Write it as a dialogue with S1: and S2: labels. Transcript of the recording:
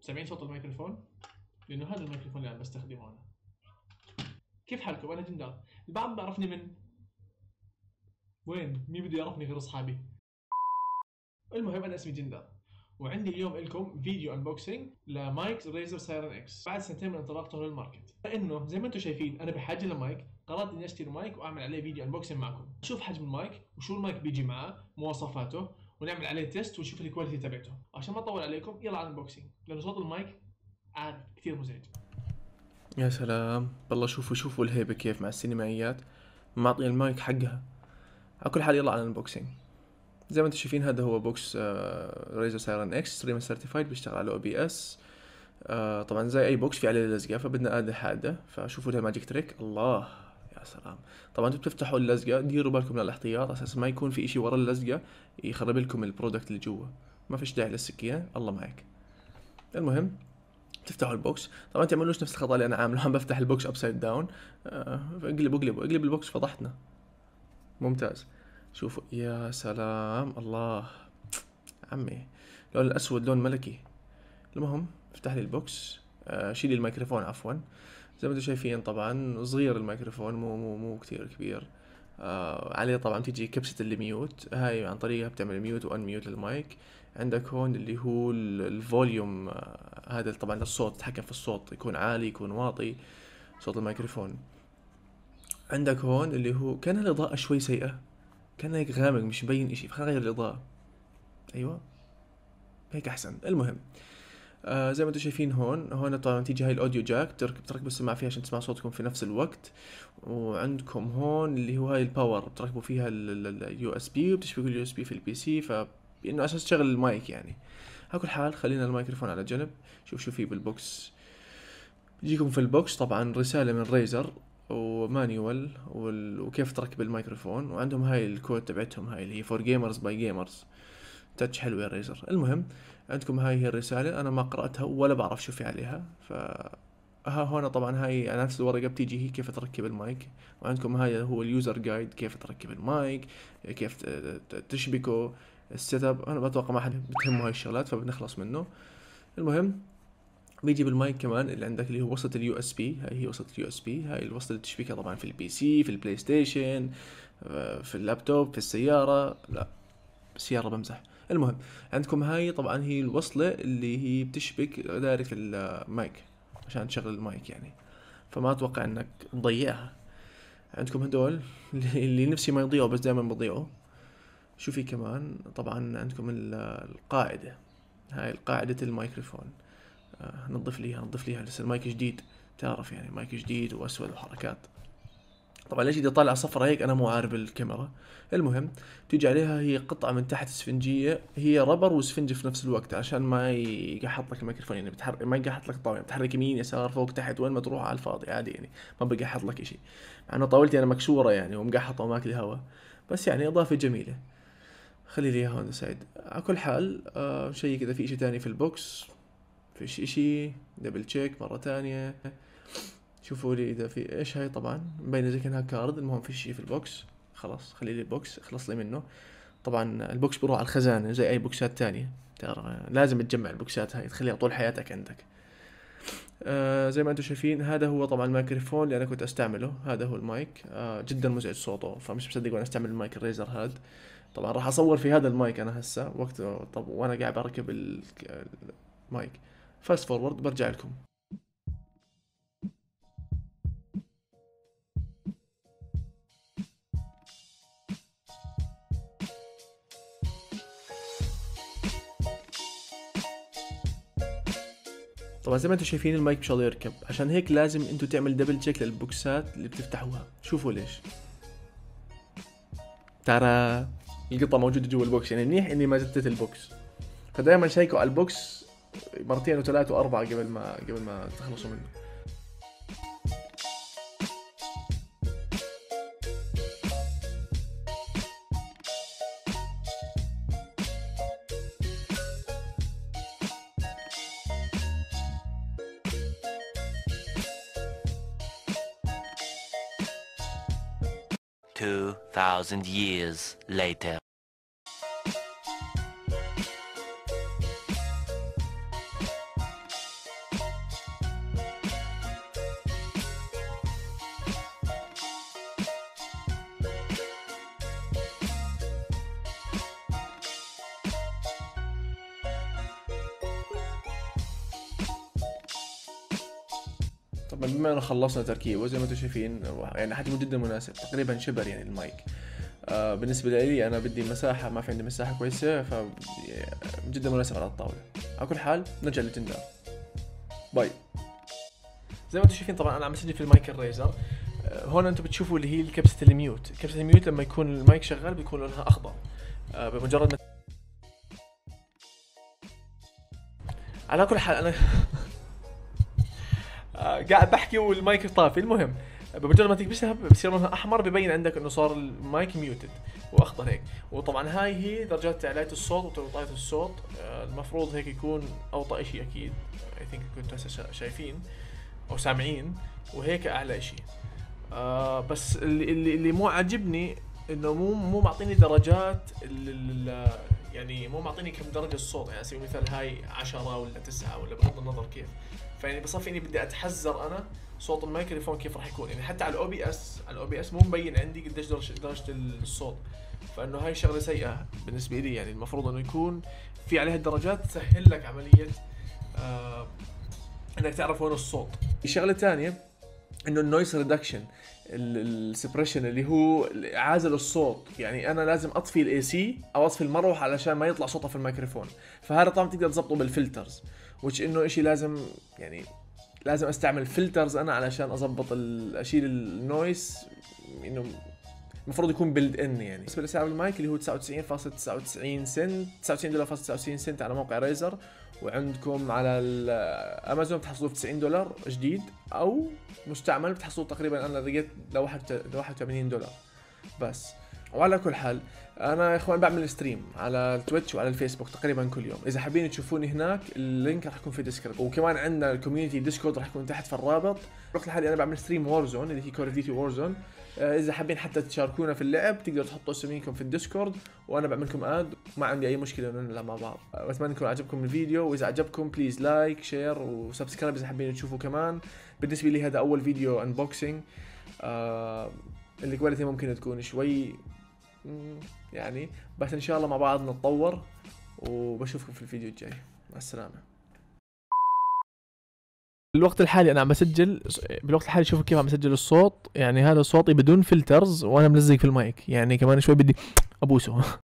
S1: سامعين صوت الميكروفون؟ لأنه هذا الميكروفون اللي أنا بستخدمه أنا. كيف حالكم؟ أنا جندار. البعض بيعرفني من وين؟ مين بده يعرفني غير أصحابي؟ المهم أنا اسمي جندار، وعندي اليوم لكم فيديو انبوكسينج لمايك ريزر سايرن اكس بعد سنتين من انطلاقته للماركت. لانه زي ما انتم شايفين انا بحاجه لمايك، قررت اني اشتري مايك واعمل عليه فيديو انبوكسينج معكم. نشوف حجم المايك وشو المايك بيجي معاه، مواصفاته، ونعمل عليه تيست ونشوف الكواليتي تبعته. عشان ما اطول عليكم يلا على الانبوكسينج، لانه صوت المايك عارف كثير مزعج.
S2: يا سلام، والله شوفوا الهيبة كيف مع السينمائيات معطي المايك حقها. على كل حال يلا على الانبوكسينج. زي ما انتم شايفين هذا هو بوكس ريزر سايرن اكس ريما سيرتيفايد، بيشتغل على OBS. طبعا زي اي بوكس في عليه لزقة، فبدنا آلة حادة. فشوفوا ده ماجيك تريك، الله يا سلام. طبعا انتم بتفتحوا اللزقة، ديروا بالكم من الاحتياط اساس ما يكون في اشي ورا اللزقة يخرب لكم البرودكت اللي جوا. ما فيش داعي للسكينة، الله معك. المهم تفتحوا البوكس. طبعا تعملوش نفس الخطأ اللي انا عامله، عم بفتح البوكس ابسايد داون. اقلب البوكس، فضحتنا. ممتاز. شوفوا يا سلام، الله عمي، لون الاسود لون ملكي. المهم افتح لي البوكس، شيلي الميكروفون عفوا. زي ما انتم شايفين طبعا صغير الميكروفون، مو كتير كبير. عليه طبعا تيجي كبسة الميوت، هاي عن طريقها بتعمل ميوت وان ميوت للمايك. عندك هون اللي هو الفوليوم، هذا طبعا للصوت، تتحكم في الصوت، يكون عالي يكون واطي صوت الميكروفون. عندك هون اللي هو كان الإضاءة شوي سيئة، كان هيك غامق مش مبين اشي، فخلينا نغير الإضاءة. ايوه هيك احسن. المهم زي ما انتم شايفين هون طبعا تيجي هاي الاوديو جاك، بتركبوا السماعة فيها عشان تسمعوا صوتكم في نفس الوقت. وعندكم هون اللي هو هاي الباور، بتركبوا فيها اليو اس بي، وبتشبكوا اليو اس بي في البي سي، فإنه اساس تشغل المايك يعني. على كل حال خلينا الميكروفون على جنب. شوف فيه بالبوكس. يجيكم في البوكس طبعا رسالة من ريزر ومانيوال وكيف تركب الميكروفون، وعندهم هاي الكود تبعتهم، هاي اللي هي فور جيمرز باي جيمرز. تاتش حلو يا ريزر. المهم عندكم هاي هي الرسالة، انا ما قرأتها ولا بعرف شو في عليها. ها هنا طبعا هاي على نفس الورقة بتيجي هي كيف تركب المايك. وعندكم هاي هو اليوزر جايد، كيف تركب المايك، كيف تشبكه، السيت اب. انا بتوقع ما حد بتهمه هاي الشغلات فبنخلص منه. المهم بيجي بالمايك كمان اللي عندك اللي هو وصلة اليو اس بي، هاي هي وصلة اليو اس بي، هاي الوصلة اللي تشبيكها طبعا في البي سي، في البلاي ستيشن، في اللابتوب، في السيارة. لا السيارة بمزح. المهم عندكم هاي طبعا هي الوصلة اللي هي بتشبك دايركت المايك عشان تشغل المايك يعني، فما اتوقع انك تضيعها. عندكم هدول اللي نفسي ما يضيعوا بس دائما بضيعوا. شو في كمان؟ طبعا عندكم القاعدة، هاي قاعدة الميكروفون. نضيف ليها لسه المايك جديد، تعرف يعني مايك جديد واسود وحركات. طبعا ليش بدي طالع صفرة هيك انا مو عارف الكاميرا. المهم تيجي عليها هي قطعة من تحت اسفنجية، هي ربر واسفنجي في نفس الوقت عشان ما يقحط لك الميكروفون يعني، ما يقحط لك الطاولة، بتحرك يمين يسار فوق تحت وين ما تروح على الفاضي عادي يعني، ما بقحط لك اشي. مع انه طاولتي انا مكسورة يعني ومقحطة وماكل هوا، بس يعني اضافة جميلة. خلي لي هون سعيد. على كل حال شيء كذا في اشي تاني في البوكس، فيش اشي. دبل تشيك مرة تانية، شوفوا لي اذا في ايش. هاي طبعا مبينه زي كانها كارد. المهم في شيء في البوكس، خلاص خلي لي البوكس اخلص لي منه. طبعا البوكس بروح على الخزانه زي اي بوكسات تانية، ترى لازم تجمع البوكسات هاي تخليها طول حياتك عندك. زي ما انتم شايفين هذا هو طبعا الميكروفون اللي انا كنت استعمله، هذا هو المايك. جدا مزعج صوته، فمش مصدق وانا استعمل المايك الريزر هاد. طبعا راح اصور في هذا المايك انا هسه وقت طب وانا قاعد بركب المايك. فاست فورورد برجع لكم. طبعا زي ما انتم شايفين المايك مش راضي يركب، عشان هيك لازم انتم تعمل دبل تشيك للبوكسات اللي بتفتحوها. شوفوا ليش، ترى القطة موجودة جوا البوكس، يعني منيح اني ما زتت البوكس. فدائما شيكوا على البوكس مرتين وثلاث واربعة قبل ما تخلصوا منه.
S3: Two 2,000 years later.
S2: طبعا بما انه خلصنا تركيبه زي ما انتم شايفين، يعني حجمه جدا مناسب، تقريبا شبر يعني المايك. بالنسبه لي انا بدي مساحه، ما في عندي مساحه كويسه، ف جدا مناسب على الطاوله. على كل حال نرجع للتندار. باي. زي ما انتم شايفين طبعا انا عم اسجل في المايك الريزر. هون انتم بتشوفوا اللي هي الكبسه الميوت. كبسه الميوت لما يكون المايك شغال بيكون لونها اخضر. بمجرد ما على كل حال انا قاعد بحكي والمايك طافي. المهم بمجرد ما تكبسها بصير لونها احمر، ببين عندك انه صار المايك ميوتد واخضر هيك. وطبعا هاي هي درجات تعلية الصوت وتوطية الصوت. المفروض هيك يكون اوطى اشي اكيد. اي ثينك كنتوا هسه شايفين او سامعين، وهيك اعلى اشي. بس اللي مو عاجبني انه مو معطيني درجات يعني مو معطيني كم درجة الصوت. يعني على سبيل المثال هاي 10 ولا 9 ولا بغض النظر كيف. فيعني بصفي اني بدي اتحذر انا صوت الميكروفون كيف راح يكون. يعني حتى على الاو بي اس مو مبين عندي قديش درجة الصوت. فانه هاي شغلة سيئة بالنسبة لي. يعني المفروض انه يكون في عليها الدرجات تسهل لك عملية انك تعرف وين الصوت. الشغلة الثانية انه النويز ريدكشن، السبريشن اللي هو عازل الصوت. يعني انا لازم اطفي الاي سي او اطفي المروحه علشان ما يطلع صوتها في الميكروفون. فهذا طبعا تقدر تظبطه بالفلترز، وش انه اشي لازم يعني لازم استعمل فلترز انا علشان اظبط اشيل النويز. انه المفروض يكون بيلد ان. يعني بالنسبه لسعر المايك اللي هو 99.99 سنت، $99.99 سنت على موقع ريزر. وعندكم على الامازون بتحصلوه ب $90 جديد، او مستعمل بتحصلوه تقريبا انا لقيت ل $81 بس. وعلى كل حال انا يا اخوان بعمل ستريم على التويتش وعلى الفيسبوك تقريبا كل يوم. اذا حابين تشوفوني هناك اللينك راح يكون في الديسكربشن، وكمان عندنا الكوميونتي ديسكورد راح يكون تحت في الرابط. الوقت الحالي انا بعمل ستريم وورزون اللي هي كول اوف ديوتي وورزون. اذا حابين حتى تشاركونا في اللعب تقدروا تحطوا اساميكم في الديسكورد وانا بعمل لكم اد. ما عندي اي مشكله انه نلعب مع بعض. اتمنى يكون عجبكم الفيديو، واذا عجبكم بليز لايك شير وسبسكرايب اذا حابين تشوفوا كمان. بالنسبه لي هذا اول فيديو انبوكسينج. الكواليتي ممكن تكون شوي يعني، بس ان شاء الله مع بعض نتطور. وبشوفكم في الفيديو الجاي. مع السلامه. بالوقت الحالي انا عم بسجل، بالوقت الحالي شوفوا كيف عم بسجل الصوت. يعني هذا صوتي بدون فلترز وانا ملزق في المايك. يعني كمان شوي بدي ابوسه.